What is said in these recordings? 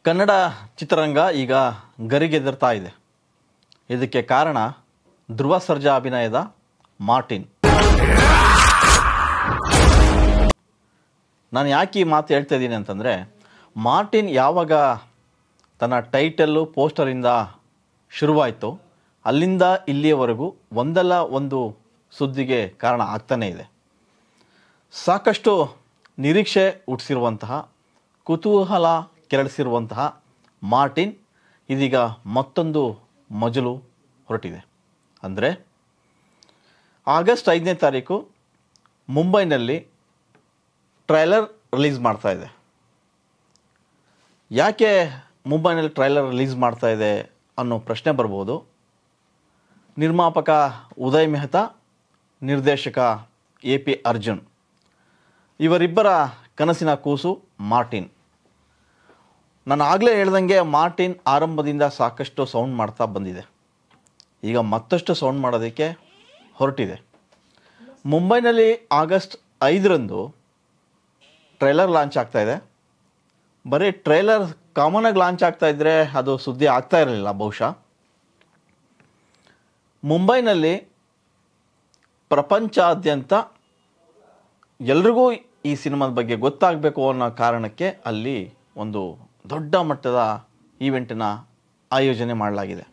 ಕನ್ನಡ ಚಿತ್ರರಂಗ ಈಗ ಗರಿಗೆದರ್ತಾ ಇದೆ. ಇದಕ್ಕೆ ಕಾರಣ ಧ್ರುವ ಸರ್ಜಾ ಅಭಿನಯದ ಮಾರ್ಟಿನ್. ನಾನು ಯಾಕೆ ಈ ಮಾತು ಹೇಳ್ತಾ ಇದ್ದೀನಿ ಅಂತಂದರೆ, ಮಾರ್ಟಿನ್ ಯಾವಾಗ ತನ್ನ ಟೈಟಲ್ಲು ಪೋಸ್ಟರಿಂದ ಶುರುವಾಯಿತು ಅಲ್ಲಿಂದ ಇಲ್ಲಿಯವರೆಗೂ ಒಂದಲ್ಲ ಒಂದು ಸುದ್ದಿಗೆ ಕಾರಣ ಆಗ್ತಾನೇ ಇದೆ. ಸಾಕಷ್ಟು ನಿರೀಕ್ಷೆ ಹುಟ್ಟಿಸಿರುವಂತಹ, ಕುತೂಹಲ ಕೆರಳಿಸಿರುವಂತಹ ಮಾರ್ಟಿನ್ ಇದೀಗ ಮತ್ತೊಂದು ಮಜಲು ಹೊರಟಿದೆ. ಅಂದರೆ ಆಗಸ್ಟ್ 5ನೇ ತಾರೀಕು ಮುಂಬೈನಲ್ಲಿ ಟ್ರೈಲರ್ ರಿಲೀಸ್ ಮಾಡ್ತಾ ಇದೆ. ಯಾಕೆ ಮುಂಬೈನಲ್ಲಿ ಟ್ರೈಲರ್ ರಿಲೀಸ್ ಮಾಡ್ತಾ ಇದೆ ಅನ್ನೋ ಪ್ರಶ್ನೆ ಬರ್ಬೋದು. ನಿರ್ಮಾಪಕ ಉದಯ್ ಮೆಹ್ತಾ, ನಿರ್ದೇಶಕ AP ಅರ್ಜುನ್, ಇವರಿಬ್ಬರ ಕನಸಿನ ಕೂಸು ಮಾರ್ಟಿನ್. ನಾನು ಆಗಲೇ ಹೇಳ್ದಂಗೆ ಮಾರ್ಟಿನ್ ಆರಂಭದಿಂದ ಸಾಕಷ್ಟು ಸೌಂಡ್ ಮಾಡ್ತಾ ಬಂದಿದೆ. ಈಗ ಮತ್ತಷ್ಟು ಸೌಂಡ್ ಮಾಡೋದಕ್ಕೆ ಹೊರಟಿದೆ. ಮುಂಬೈನಲ್ಲಿ ಆಗಸ್ಟ್ 5ರಂದು ಟ್ರೈಲರ್ ಲಾಂಚ್ ಆಗ್ತಾಯಿದೆ. ಬರೀ ಟ್ರೈಲರ್ ಕಾಮನಾಗಿ ಲಾಂಚ್ ಆಗ್ತಾಯಿದ್ರೆ ಅದು ಸುದ್ದಿ ಆಗ್ತಾ ಇರಲಿಲ್ಲ ಬಹುಶಃ. ಮುಂಬೈನಲ್ಲಿ ಪ್ರಪಂಚಾದ್ಯಂತ ಎಲ್ರಿಗೂ ಈ ಸಿನಿಮಾದ ಬಗ್ಗೆ ಗೊತ್ತಾಗಬೇಕು ಅನ್ನೋ ಕಾರಣಕ್ಕೆ ಅಲ್ಲಿ ಒಂದು ದೊಡ್ಡ ಮಟ್ಟದ ಈವೆಂಟನ್ನು ಆಯೋಜನೆ ಮಾಡಲಾಗಿದೆ.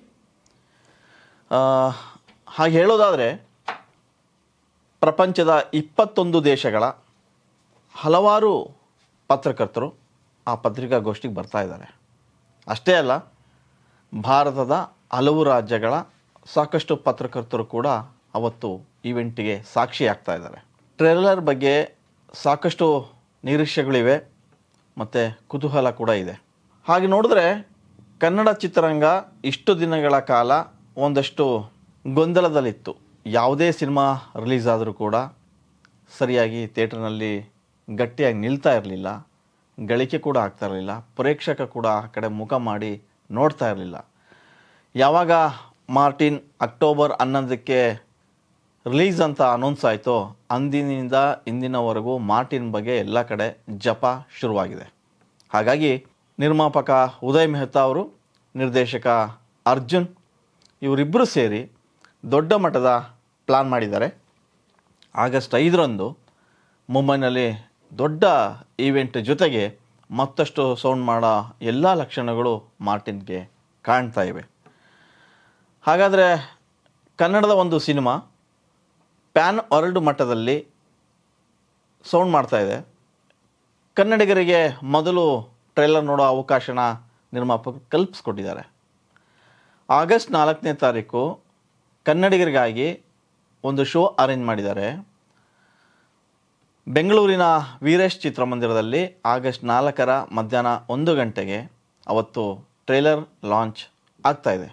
ಹಾಗೆ ಹೇಳೋದಾದರೆ ಪ್ರಪಂಚದ 21 ದೇಶಗಳ ಹಲವಾರು ಪತ್ರಕರ್ತರು ಆ ಪತ್ರಿಕಾಗೋಷ್ಠಿಗೆ ಬರ್ತಾ ಇದ್ದಾರೆ. ಅಷ್ಟೇ ಅಲ್ಲ, ಭಾರತದ ಹಲವು ರಾಜ್ಯಗಳ ಸಾಕಷ್ಟು ಪತ್ರಕರ್ತರು ಕೂಡ ಅವತ್ತು ಈವೆಂಟಿಗೆ ಸಾಕ್ಷಿಯಾಗ್ತಾ ಇದ್ದಾರೆ. ಟ್ರೇಲರ್ ಬಗ್ಗೆ ಸಾಕಷ್ಟು ನಿರೀಕ್ಷೆಗಳಿವೆ ಮತ್ತು ಕುತೂಹಲ ಕೂಡ ಇದೆ. ಹಾಗೆ ನೋಡಿದ್ರೆ ಕನ್ನಡ ಚಿತ್ರರಂಗ ಇಷ್ಟು ದಿನಗಳ ಕಾಲ ಒಂದಷ್ಟು ಗೊಂದಲದಲ್ಲಿತ್ತು. ಯಾವುದೇ ಸಿನಿಮಾ ರಿಲೀಸ್ ಆದರೂ ಕೂಡ ಸರಿಯಾಗಿ ಥಿಯೇಟ್ರ್ನಲ್ಲಿ ಗಟ್ಟಿಯಾಗಿ ನಿಲ್ತಾ ಇರಲಿಲ್ಲ, ಗಳಿಕೆ ಕೂಡ ಆಗ್ತಾ ಇರಲಿಲ್ಲ, ಪ್ರೇಕ್ಷಕ ಕೂಡ ಆ ಕಡೆ ಮುಖ ಮಾಡಿ ನೋಡ್ತಾ ಇರಲಿಲ್ಲ. ಯಾವಾಗ ಮಾರ್ಟಿನ್ ಅಕ್ಟೋಬರ್ 11ಕ್ಕೆ ರಿಲೀಸ್ ಅಂತ ಅನೌನ್ಸ್ ಆಯಿತೋ ಅಂದಿನಿಂದ ಇಂದಿನವರೆಗೂ ಮಾರ್ಟಿನ್ ಬಗ್ಗೆ ಎಲ್ಲ ಕಡೆ ಜಪ ಶುರುವಾಗಿದೆ. ಹಾಗಾಗಿ ನಿರ್ಮಾಪಕ ಉದಯ್ ಮೆಹ್ತಾ ಅವರು, ನಿರ್ದೇಶಕ ಅರ್ಜುನ್, ಇವರಿಬ್ಬರು ಸೇರಿ ದೊಡ್ಡ ಮಟ್ಟದ ಪ್ಲಾನ್ ಮಾಡಿದ್ದಾರೆ. ಆಗಸ್ಟ್ 5ರಂದು ಮುಂಬೈನಲ್ಲಿ ದೊಡ್ಡ ಈವೆಂಟ್ ಜೊತೆಗೆ ಮತ್ತಷ್ಟು ಸೌಂಡ್ ಮಾಡೋ ಎಲ್ಲ ಲಕ್ಷಣಗಳು ಮಾರ್ಟಿನ್ಗೆ ಕಾಣ್ತಾ ಇವೆ. ಹಾಗಾದರೆ ಕನ್ನಡದ ಒಂದು ಸಿನಿಮಾ ಪ್ಯಾನ್ ವರ್ಲ್ಡ್ ಮಟ್ಟದಲ್ಲಿ ಸೌಂಡ್ ಮಾಡ್ತಾ ಇದೆ. ಕನ್ನಡಿಗರಿಗೆ ಮೊದಲು ಟ್ರೈಲರ್ ನೋಡೋ ಅವಕಾಶನ ನಿರ್ಮಾಪಕರು ಕಲ್ಪಿಸ್ಕೊಟ್ಟಿದ್ದಾರೆ. ಆಗಸ್ಟ್ 4ನೇ ತಾರೀಕು ಕನ್ನಡಿಗರಿಗಾಗಿ ಒಂದು ಶೋ ಅರೇಂಜ್ ಮಾಡಿದ್ದಾರೆ. ಬೆಂಗಳೂರಿನ ವೀರೇಶ್ ಚಿತ್ರಮಂದಿರದಲ್ಲಿ ಆಗಸ್ಟ್ 4ರ ಮಧ್ಯಾಹ್ನ 1 ಗಂಟೆಗೆ ಅವತ್ತು ಟ್ರೈಲರ್ ಲಾಂಚ್ ಆಗ್ತಾಯಿದೆ.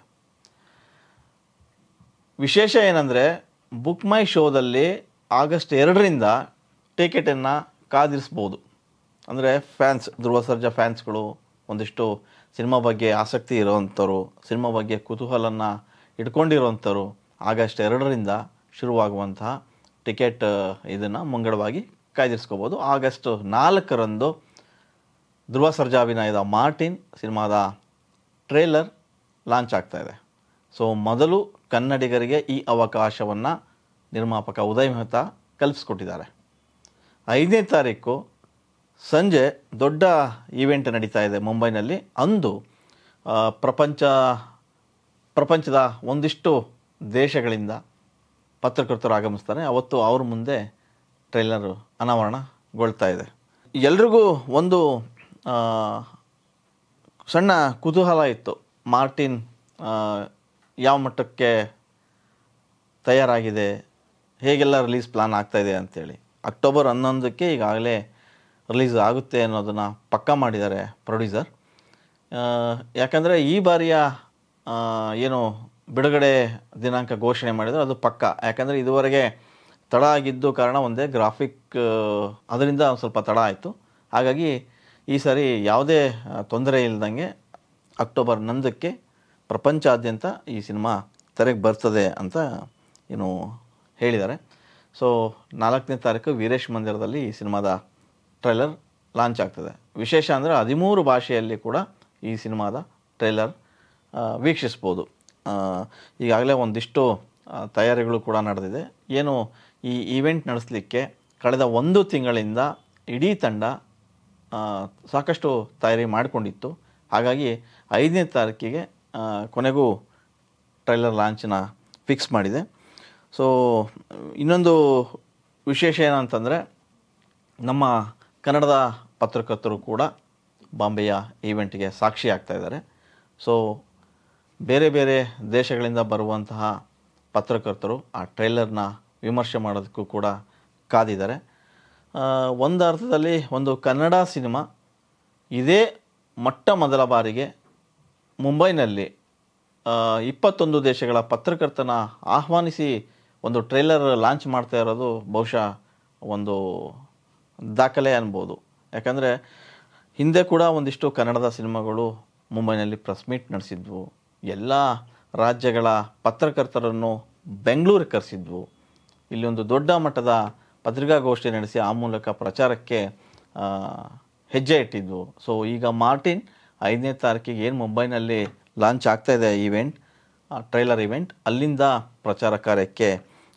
ವಿಶೇಷ ಏನಂದರೆ, ಬುಕ್ ಮೈ ಶೋದಲ್ಲಿ ಆಗಸ್ಟ್ 2ರಿಂದ ಟಿಕೆಟನ್ನು ಕಾದಿರಿಸ್ಬೋದು. ಅಂದರೆ ಫ್ಯಾನ್ಸ್, ಧ್ರುವ ಸರ್ಜಾ ಫ್ಯಾನ್ಸ್ಗಳು, ಒಂದಿಷ್ಟು ಸಿನಿಮಾ ಬಗ್ಗೆ ಆಸಕ್ತಿ ಇರೋವಂಥವ್ರು, ಸಿನಿಮಾ ಬಗ್ಗೆ ಕುತೂಹಲನ ಇಟ್ಕೊಂಡಿರೋವಂಥವ್ರು ಆಗಸ್ಟ್ 2ರಿಂದ ಶುರುವಾಗುವಂತಹ ಟಿಕೆಟ್ ಇದನ್ನು ಮುಂಗಡವಾಗಿ ಕಾಯ್ದಿರಿಸ್ಕೋಬೋದು. ಆಗಸ್ಟ್ 4ರಂದು ಧ್ರುವ ಸರ್ಜಾ ಅಭಿನಯದ ಮಾರ್ಟಿನ್ ಸಿನಿಮಾದ ಟ್ರೇಲರ್ ಲಾಂಚ್ ಆಗ್ತಾಯಿದೆ. ಸೊ ಮೊದಲು ಕನ್ನಡಿಗರಿಗೆ ಈ ಅವಕಾಶವನ್ನು ನಿರ್ಮಾಪಕ ಉದಯ್ ಮೆಹ್ತಾ ಕಲ್ಪಿಸ್ಕೊಟ್ಟಿದ್ದಾರೆ. 5ನೇ ತಾರೀಕು ಸಂಜೆ ದೊಡ್ಡ ಈವೆಂಟ್ ನಡೀತಾ ಇದೆ ಮುಂಬೈನಲ್ಲಿ. ಅಂದು ಪ್ರಪಂಚದ ಒಂದಿಷ್ಟು ದೇಶಗಳಿಂದ ಪತ್ರಕರ್ತರು ಆಗಮಿಸ್ತಾರೆ. ಅವತ್ತು ಅವ್ರ ಮುಂದೆ ಟ್ರೈಲರ್ ಅನಾವರಣಗೊಳ್ತಾ ಇದೆ. ಎಲ್ರಿಗೂ ಒಂದು ಸಣ್ಣ ಕುತೂಹಲ ಇತ್ತು, ಮಾರ್ಟಿನ್ ಯಾವ ಮಟ್ಟಕ್ಕೆ ತಯಾರಾಗಿದೆ, ಹೇಗೆಲ್ಲ ರಿಲೀಸ್ ಪ್ಲಾನ್ ಆಗ್ತಾಯಿದೆ ಅಂಥೇಳಿ. ಅಕ್ಟೋಬರ್ 11ಕ್ಕೆ ಈಗಾಗಲೇ ರಿಲೀಸ್ ಆಗುತ್ತೆ ಅನ್ನೋದನ್ನು ಪಕ್ಕಾ ಮಾಡಿದ್ದಾರೆ ಪ್ರೊಡ್ಯೂಸರ್. ಯಾಕಂದರೆ ಈ ಬಾರಿಯ ಏನು ಬಿಡುಗಡೆ ದಿನಾಂಕ ಘೋಷಣೆ ಮಾಡಿದರೆ ಅದು ಪಕ್ಕಾ. ಯಾಕಂದರೆ ಇದುವರೆಗೆ ತಡ ಆಗಿದ್ದು ಕಾರಣ ಒಂದೇ ಗ್ರಾಫಿಕ್, ಅದರಿಂದ ಒಂದು ಸ್ವಲ್ಪ ತಡ ಆಯಿತು. ಹಾಗಾಗಿ ಈ ಸಾರಿ ಯಾವುದೇ ತೊಂದರೆ ಇಲ್ಲದಂಗೆ ಅಕ್ಟೋಬರ್ 11ಕ್ಕೆ ಪ್ರಪಂಚಾದ್ಯಂತ ಈ ಸಿನಿಮಾ ತೆರೆಗೆ ಬರ್ತದೆ ಅಂತ ಏನು ಹೇಳಿದ್ದಾರೆ. ಸೊ 4ನೇ ತಾರೀಕು ವೀರೇಶ್ ಮಂದಿರದಲ್ಲಿ ಈ ಸಿನಿಮಾದ ಟ್ರೈಲರ್ ಲಾಂಚ್ ಆಗ್ತದೆ. ವಿಶೇಷ ಅಂದರೆ 13 ಭಾಷೆಯಲ್ಲಿ ಕೂಡ ಈ ಸಿನಿಮಾದ ಟ್ರೈಲರ್ ವೀಕ್ಷಿಸ್ಬೋದು. ಈಗಾಗಲೇ ಒಂದಿಷ್ಟು ತಯಾರಿಗಳು ಕೂಡ ನಡೆದಿದೆ. ಏನು ಈ ಈವೆಂಟ್ ನಡೆಸಲಿಕ್ಕೆ ಕಳೆದ 1 ತಿಂಗಳಿಂದ ಇಡೀ ತಂಡ ಸಾಕಷ್ಟು ತಯಾರಿ ಮಾಡಿಕೊಂಡಿತ್ತು. ಹಾಗಾಗಿ 5ನೇ ತಾರೀಕಿಗೆ ಕೊನೆಗೂ ಟ್ರೈಲರ್ ಲಾಂಚನ್ನ ಫಿಕ್ಸ್ ಮಾಡಿದೆ. ಸೊ ಇನ್ನೊಂದು ವಿಶೇಷ ಏನಂತಂದರೆ, ನಮ್ಮ ಕನ್ನಡದ ಪತ್ರಕರ್ತರು ಕೂಡ ಬಾಂಬೆಯ ಈವೆಂಟ್ಗೆ ಸಾಕ್ಷಿ ಆಗ್ತಾ ಇದ್ದಾರೆ. ಸೊ ಬೇರೆ ಬೇರೆ ದೇಶಗಳಿಂದ ಬರುವಂತಹ ಪತ್ರಕರ್ತರು ಆ ಟ್ರೈಲರ್ನ ವಿಮರ್ಶೆ ಮಾಡೋದಕ್ಕೂ ಕೂಡ ಕಾದಿದ್ದಾರೆ. ಒಂದು ಅರ್ಥದಲ್ಲಿ ಒಂದು ಕನ್ನಡ ಸಿನಿಮಾ ಇದೇ ಮೊದಲ ಬಾರಿಗೆ ಮುಂಬೈನಲ್ಲಿ 21 ದೇಶಗಳ ಪತ್ರಕರ್ತನ ಆಹ್ವಾನಿಸಿ ಒಂದು ಟ್ರೈಲರ್ ಲಾಂಚ್ ಮಾಡ್ತಾ ಇರೋದು ಬಹುಶಃ ಒಂದು ದಾಖಲೆ ಅನ್ಬೋದು. ಯಾಕಂದರೆ ಹಿಂದೆ ಕೂಡ ಒಂದಿಷ್ಟು ಕನ್ನಡದ ಸಿನಿಮಾಗಳು ಮುಂಬೈನಲ್ಲಿ ಪ್ರೆಸ್ ಮೀಟ್ ನಡೆಸಿದ್ವು. ಎಲ್ಲ ರಾಜ್ಯಗಳ ಪತ್ರಕರ್ತರನ್ನು ಬೆಂಗಳೂರಿಗೆ ಕರೆಸಿದ್ವು. ಇಲ್ಲಿ ಒಂದು ದೊಡ್ಡ ಮಟ್ಟದ ಪತ್ರಿಕಾಗೋಷ್ಠಿ ನಡೆಸಿ ಆ ಮೂಲಕ ಪ್ರಚಾರಕ್ಕೆ ಹೆಜ್ಜೆ ಇಟ್ಟಿದ್ವು. ಸೊ ಈಗ ಮಾರ್ಟಿನ್ 5ನೇ ತಾರೀಕಿಗೆ ಏನು ಮುಂಬೈನಲ್ಲಿ ಲಾಂಚ್ ಆಗ್ತಾಯಿದೆ ಈವೆಂಟ್, ಟ್ರೈಲರ್ ಈವೆಂಟ್, ಅಲ್ಲಿಂದ ಪ್ರಚಾರ ಕಾರ್ಯಕ್ಕೆ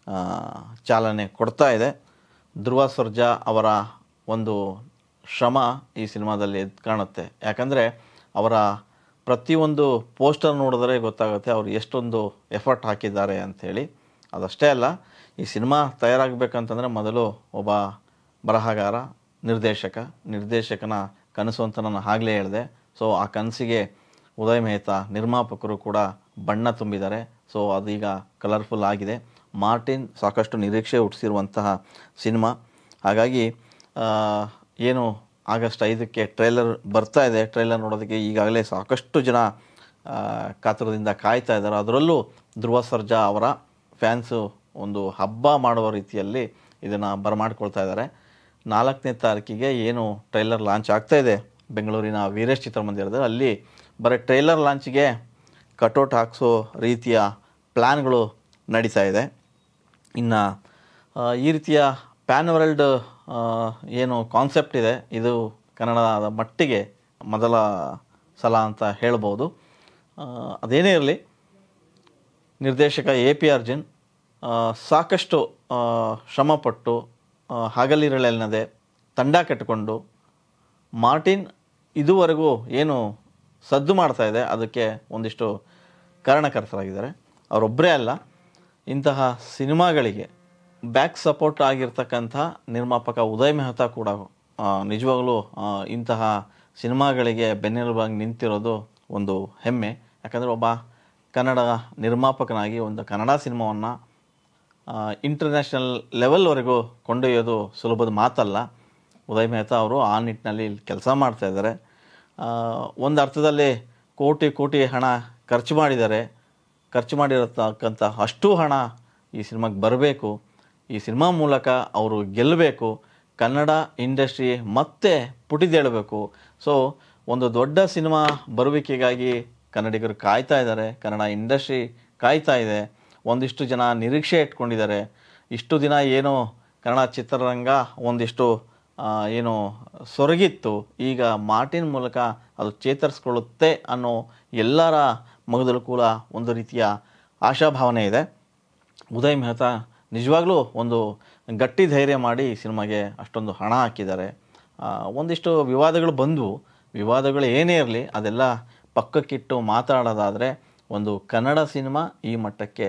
ಚಾಲನೆ ಕೊಡ್ತಾ ಇದೆ. ಧ್ರುವ ಸರ್ಜಾ ಅವರ ಒಂದು ಶ್ರಮ ಈ ಸಿನಿಮಾದಲ್ಲಿ ಎದ್ದು ಕಾಣುತ್ತೆ. ಯಾಕಂದರೆ ಅವರ ಪ್ರತಿಯೊಂದು ಪೋಸ್ಟರ್ ನೋಡಿದ್ರೆ ಗೊತ್ತಾಗುತ್ತೆ ಅವರು ಎಷ್ಟೊಂದು ಎಫರ್ಟ್ ಹಾಕಿದ್ದಾರೆ ಅಂಥೇಳಿ. ಅದಷ್ಟೇ ಅಲ್ಲ, ಈ ಸಿನಿಮಾ ತಯಾರಾಗಬೇಕಂತಂದರೆ ಮೊದಲು ಒಬ್ಬ ಬರಹಗಾರ, ನಿರ್ದೇಶಕನ ಕನಸು ಅಂತ ನಾನು ಆಗಲೇ ಹೇಳಿದೆ. ಸೊ ಆ ಕನಸಿಗೆ ಉದಯ್ ಮೆಹ್ತಾ ನಿರ್ಮಾಪಕರು ಕೂಡ ಬಣ್ಣ ತುಂಬಿದ್ದಾರೆ. ಸೊ ಅದೀಗ ಕಲರ್ಫುಲ್ ಆಗಿದೆ. ಮಾರ್ಟಿನ್ ಸಾಕಷ್ಟು ನಿರೀಕ್ಷೆ ಹುಟ್ಟಿಸಿರುವಂತಹ ಸಿನಿಮಾ. ಹಾಗಾಗಿ ಏನು ಆಗಸ್ಟ್ 5ಕ್ಕೆ ಟ್ರೈಲರ್ ಬರ್ತಾ ಇದೆ. ಟ್ರೈಲರ್ ನೋಡೋದಕ್ಕೆ ಈಗಾಗಲೇ ಸಾಕಷ್ಟು ಜನ ಕಾತುರದಿಂದ ಕಾಯ್ತಾ ಇದ್ದಾರೆ. ಅದರಲ್ಲೂ ಧ್ರುವ ಸರ್ಜಾ ಅವರ ಫ್ಯಾನ್ಸು ಒಂದು ಹಬ್ಬ ಮಾಡುವ ರೀತಿಯಲ್ಲಿ ಇದನ್ನು ಬರಮಾಡ್ಕೊಳ್ತಾ ಇದ್ದಾರೆ. 4ನೇ ತಾರೀಕಿಗೆ ಏನು ಟ್ರೈಲರ್ ಲಾಂಚ್ ಆಗ್ತಾಯಿದೆ ಬೆಂಗಳೂರಿನ ವೀರೇಶ್ ಚಿತ್ರಮಂದಿರದಲ್ಲಿ, ಅಲ್ಲಿ ಬರೀ ಟ್ರೈಲರ್ ಲಾಂಚಿಗೆ ಕಟೌಟ್ ಹಾಕ್ಸೋ ರೀತಿಯ ಪ್ಲ್ಯಾನ್ಗಳು ನಡೀತಾ ಇದೆ. ಇನ್ನು ಈ ರೀತಿಯ ಪ್ಯಾನ್ ವರ್ಲ್ಡ್ ಏನು ಕಾನ್ಸೆಪ್ಟ್ ಇದೆ, ಇದು ಕನ್ನಡದ ಮಟ್ಟಿಗೆ ಮೊದಲ ಸಲ ಅಂತ ಹೇಳ್ಬೋದು. ಅದೇನೇ ಇರಲಿ, ನಿರ್ದೇಶಕ AP ಅರ್ಜುನ್ ಸಾಕಷ್ಟು ಶ್ರಮಪಟ್ಟು ಹಗಲಿರುಳೆನ್ನದೆ ತಂಡ ಕಟ್ಟಿಕೊಂಡು ಮಾರ್ಟಿನ್ ಇದುವರೆಗೂ ಏನು ಸದ್ದು ಮಾಡ್ತಾ ಇದೆ ಅದಕ್ಕೆ ಒಂದಿಷ್ಟು ಕಾರಣಕರ್ತರಾಗಿದ್ದಾರೆ. ಅವರೊಬ್ಬರೇ ಅಲ್ಲ, ಇಂತಹ ಸಿನಿಮಾಗಳಿಗೆ ಬ್ಯಾಕ್ ಸಪೋರ್ಟ್ ಆಗಿರ್ತಕ್ಕಂಥ ನಿರ್ಮಾಪಕ ಉದಯ್ ಮೆಹ್ತಾ ಕೂಡ ನಿಜವಾಗಲೂ ಇಂತಹ ಸಿನಿಮಾಗಳಿಗೆ ಬೆನ್ನೆಲುಬಾಗಿ ನಿಂತಿರೋದು ಒಂದು ಹೆಮ್ಮೆ. ಯಾಕಂದರೆ ಒಬ್ಬ ಕನ್ನಡ ನಿರ್ಮಾಪಕನಾಗಿ ಒಂದು ಕನ್ನಡ ಸಿನಿಮಾವನ್ನು ಇಂಟರ್ನ್ಯಾಷನಲ್ ಲೆವೆಲ್ವರೆಗೂ ಕೊಂಡೊಯ್ಯೋದು ಸುಲಭದ ಮಾತಲ್ಲ. ಉದಯ್ ಮೆಹ್ತಾ ಅವರು ಆ ನಿಟ್ಟಿನಲ್ಲಿ ಕೆಲಸ ಮಾಡ್ತಾಯಿದ್ದಾರೆ. ಒಂದು ಅರ್ಥದಲ್ಲಿ ಕೋಟಿ ಹಣ ಖರ್ಚು ಮಾಡಿರತಕ್ಕಂಥ ಅಷ್ಟು ಹಣ ಈ ಸಿನಿಮಾಗೆ ಬರಬೇಕು. ಈ ಸಿನಿಮಾ ಮೂಲಕ ಅವರು ಗೆಲ್ಲಬೇಕು. ಕನ್ನಡ ಇಂಡಸ್ಟ್ರಿ ಮತ್ತೆ ಪುಟಿದೇಳಬೇಕು. ಸೊ ಒಂದು ದೊಡ್ಡ ಸಿನಿಮಾ ಬರುವಿಕೆಗಾಗಿ ಕನ್ನಡಿಗರು ಕಾಯ್ತಾ ಇದ್ದಾರೆ, ಕನ್ನಡ ಇಂಡಸ್ಟ್ರಿ ಕಾಯ್ತಾ ಇದೆ. ಒಂದಿಷ್ಟು ಜನ ನಿರೀಕ್ಷೆ ಇಟ್ಕೊಂಡಿದ್ದಾರೆ. ಇಷ್ಟು ದಿನ ಏನು ಕನ್ನಡ ಚಿತ್ರರಂಗ ಒಂದಿಷ್ಟು ಏನು ಸೊರಗಿತ್ತು, ಈಗ ಮಾರ್ಟಿನ್ ಮೂಲಕ ಅದು ಚೇತರಿಸ್ಕೊಳ್ಳುತ್ತೆ ಅನ್ನೋ ಎಲ್ಲರ ಮಗದಲ್ಲೂ ಕೂಡ ಒಂದು ರೀತಿಯ ಆಶಾಭಾವನೆ ಇದೆ. ಉದಯ್ ಮೆಹ್ತಾ ನಿಜವಾಗ್ಲೂ ಒಂದು ಗಟ್ಟಿ ಧೈರ್ಯ ಮಾಡಿ ಸಿನಿಮಾಗೆ ಅಷ್ಟೊಂದು ಹಣ ಹಾಕಿದ್ದಾರೆ. ಒಂದಿಷ್ಟು ವಿವಾದಗಳು ಬಂದವು. ವಿವಾದಗಳು ಏನೇ ಇರಲಿ ಅದೆಲ್ಲ ಪಕ್ಕಕ್ಕಿಟ್ಟು ಮಾತಾಡೋದಾದರೆ ಒಂದು ಕನ್ನಡ ಸಿನಿಮಾ ಈ ಮಟ್ಟಕ್ಕೆ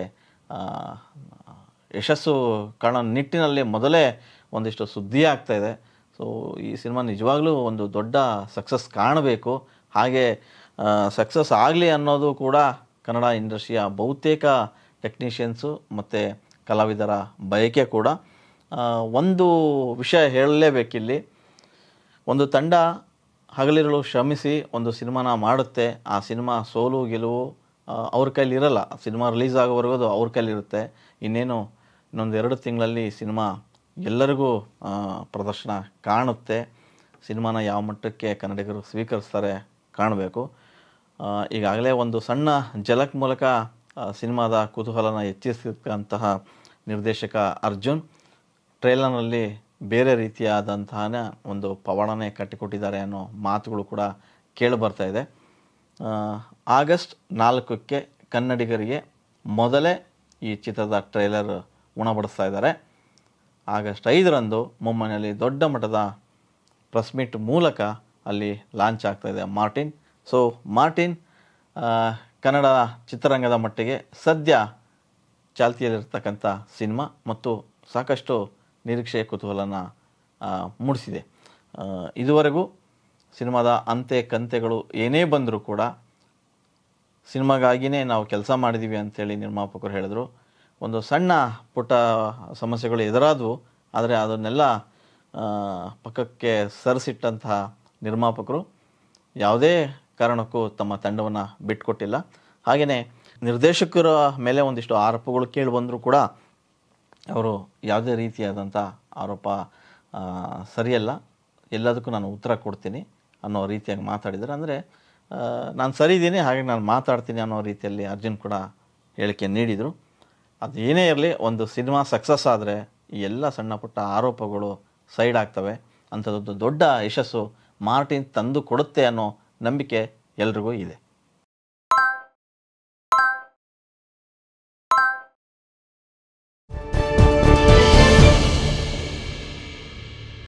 ಯಶಸ್ಸು ಕಾಣೋ ನಿಟ್ಟಿನಲ್ಲಿ ಮೊದಲೇ ಒಂದಿಷ್ಟು ಸುದ್ದಿ ಆಗ್ತಾಯಿದೆ. ಸೊ ಈ ಸಿನಿಮಾ ನಿಜವಾಗ್ಲೂ ಒಂದು ದೊಡ್ಡ ಸಕ್ಸಸ್ ಕಾಣಬೇಕು. ಹಾಗೆ ಸಕ್ಸಸ್ ಆಗಲಿ ಅನ್ನೋದು ಕೂಡ ಕನ್ನಡ ಇಂಡಸ್ಟ್ರಿಯ ಬಹುತೇಕ ಟೆಕ್ನಿಷಿಯನ್ಸು ಮತ್ತು ಕಲಾವಿದರ ಬಯಕೆ ಕೂಡ. ಒಂದು ವಿಷಯ ಹೇಳಲೇಬೇಕಿಲ್ಲಿ, ಒಂದು ತಂಡ ಹಗಲಿರುಳು ಶ್ರಮಿಸಿ ಒಂದು ಸಿನಿಮಾನ ಮಾಡುತ್ತೆ. ಆ ಸಿನಿಮಾ ಸೋಲು ಗೆಲುವು ಅವ್ರ ಕೈಲಿ ಇರಲ್ಲ. ಸಿನಿಮಾ ರಿಲೀಸ್ ಆಗೋವರೆಗೂ ಅದು ಅವ್ರ ಕೈಲಿರುತ್ತೆ. ಇನ್ನೊಂದು 2 ತಿಂಗಳಲ್ಲಿ ಸಿನಿಮಾ ಎಲ್ಲರಿಗೂ ಪ್ರದರ್ಶನ ಕಾಣುತ್ತೆ. ಸಿನಿಮಾನ ಯಾವ ಮಟ್ಟಕ್ಕೆ ಕನ್ನಡಿಗರು ಸ್ವೀಕರಿಸ್ತಾರೆ ಕಾಣಬೇಕು. ಈಗಾಗಲೇ ಒಂದು ಸಣ್ಣ ಝಲಕ್ ಮೂಲಕ ಸಿನಿಮಾದ ಕುತೂಹಲನ ಹೆಚ್ಚಿಸಿದಂತಹ ನಿರ್ದೇಶಕ ಅರ್ಜುನ್ ಟ್ರೈಲರ್ನಲ್ಲಿ ಬೇರೆ ರೀತಿಯಾದಂತಹ ಒಂದು ಪವಾಡನೆ ಕಟ್ಟಿಕೊಟ್ಟಿದ್ದಾರೆ ಅನ್ನೋ ಮಾತುಗಳು ಕೂಡ ಕೇಳಿ ಬರ್ತಾ ಇದೆ. ಆಗಸ್ಟ್ 4ಕ್ಕೆ ಕನ್ನಡಿಗರಿಗೆ ಮೊದಲೇ ಈ ಚಿತ್ರದ ಟ್ರೈಲರ್ ಉಣಬಡಿಸ್ತಾ ಇದ್ದಾರೆ. ಆಗಸ್ಟ್ 5ರಂದು ಮುಂಬೈನಲ್ಲಿ ದೊಡ್ಡ ಮಟ್ಟದ ಪ್ರೆಸ್ ಮೀಟ್ ಮೂಲಕ ಅಲ್ಲಿ ಲಾಂಚ್ ಆಗ್ತಾಯಿದೆ ಮಾರ್ಟಿನ್. ಸೊ ಮಾರ್ಟಿನ್ ಕನ್ನಡ ಚಿತ್ರರಂಗದ ಮಟ್ಟಿಗೆ ಸದ್ಯ ಚಾಲ್ತಿಯಲ್ಲಿರ್ತಕ್ಕಂಥ ಸಿನಿಮಾ ಮತ್ತು ಸಾಕಷ್ಟು ನಿರೀಕ್ಷೆ ಕುತೂಹಲನ ಮೂಡಿಸಿದೆ. ಇದುವರೆಗೂ ಸಿನಿಮಾದ ಅಂತೆ ಕಂತೆಗಳು ಏನೇ ಬಂದರೂ ಕೂಡ ಸಿನಿಮಾಗಾಗಿಯೇ ನಾವು ಕೆಲಸ ಮಾಡಿದ್ದೀವಿ ಅಂಥೇಳಿ ನಿರ್ಮಾಪಕರು ಹೇಳಿದ್ರು. ಒಂದು ಸಣ್ಣ ಪುಟ್ಟ ಸಮಸ್ಯೆಗಳು ಎದುರಾದವು, ಆದರೆ ಅದನ್ನೆಲ್ಲ ಪಕ್ಕಕ್ಕೆ ಸರಿಸಿಟ್ಟಂತಹ ನಿರ್ಮಾಪಕರು ಯಾವುದೇ ಕಾರಣಕ್ಕೂ ತಮ್ಮ ತಂಡವನ್ನು ಬಿಟ್ಟುಕೊಟ್ಟಿಲ್ಲ. ಹಾಗೆಯೇ ನಿರ್ದೇಶಕರ ಮೇಲೆ ಒಂದಿಷ್ಟು ಆರೋಪಗಳು ಕೇಳಿ ಬಂದರೂ ಕೂಡ ಅವರು ಯಾವುದೇ ರೀತಿಯಾದಂಥ ಆರೋಪ ಸರಿಯಲ್ಲ, ಎಲ್ಲದಕ್ಕೂ ನಾನು ಉತ್ತರ ಕೊಡ್ತೀನಿ ಅನ್ನೋ ರೀತಿಯಾಗಿ ಮಾತಾಡಿದ್ದಾರೆ. ಅಂದರೆ ನಾನು ಸರಿ ಇದ್ದೀನಿ, ಹಾಗೆ ನಾನು ಮಾತಾಡ್ತೀನಿ ಅನ್ನೋ ರೀತಿಯಲ್ಲಿ ಅರ್ಜುನ್ ಕೂಡ ಹೇಳಿಕೆ ನೀಡಿದರು. ಅದು ಏನೇ ಇರಲಿ, ಒಂದು ಸಿನಿಮಾ ಸಕ್ಸಸ್ ಆದರೆ ಈ ಎಲ್ಲ ಸಣ್ಣ ಪುಟ್ಟ ಆರೋಪಗಳು ಸೈಡ್ ಆಗ್ತವೆ. ಅಂಥದ್ದು ದೊಡ್ಡ ಯಶಸ್ಸು ಮಾರ್ಟಿನ್ ತಂದು ಕೊಡುತ್ತೆ ಅನ್ನೋ ನಂಬಿಕೆ ಎಲ್ರಿಗೂ ಇದೆ.